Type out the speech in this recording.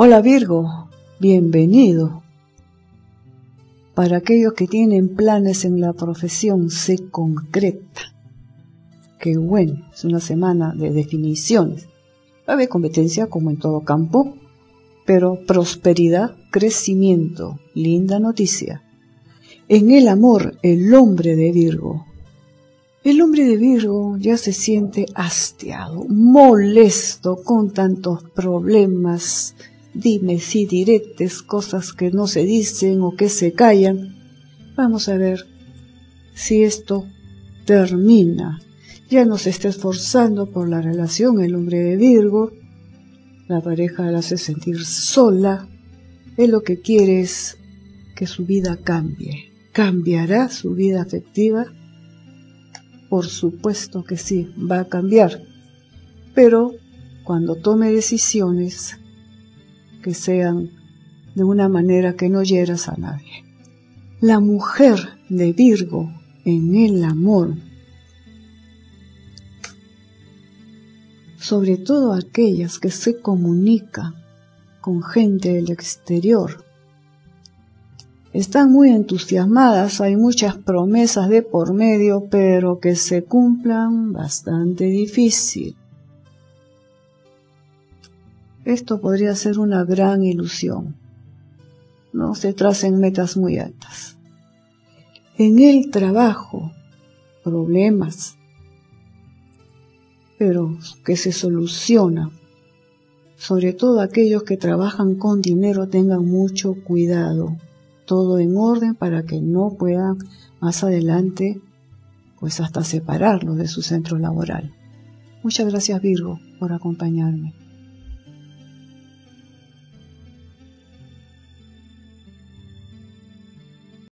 Hola Virgo, bienvenido. Para aquellos que tienen planes en la profesión, se concreta. Qué bueno, es una semana de definiciones. Va a haber competencia como en todo campo, pero prosperidad, crecimiento, linda noticia. En el amor, el hombre de Virgo. El hombre de Virgo ya se siente hastiado, molesto con tantos problemas, dimes y diretes, cosas que no se dicen o que se callan. Vamos a ver si esto termina. Ya no se está esforzando por la relación el hombre de Virgo. La pareja la hace sentir sola. Él lo que quiere es que su vida cambie. ¿Cambiará su vida afectiva? Por supuesto que sí, va a cambiar. Pero cuando tome decisiones que sean de una manera que no hieras a nadie. La mujer de Virgo en el amor, sobre todo aquellas que se comunican con gente del exterior, están muy entusiasmadas, hay muchas promesas de por medio, pero que se cumplan bastante difícil. Esto podría ser una gran ilusión. No se tracen metas muy altas. En el trabajo, problemas, pero que se solucionan. Sobre todo aquellos que trabajan con dinero, tengan mucho cuidado. Todo en orden para que no puedan más adelante, pues hasta separarlos de su centro laboral. Muchas gracias Virgo por acompañarme.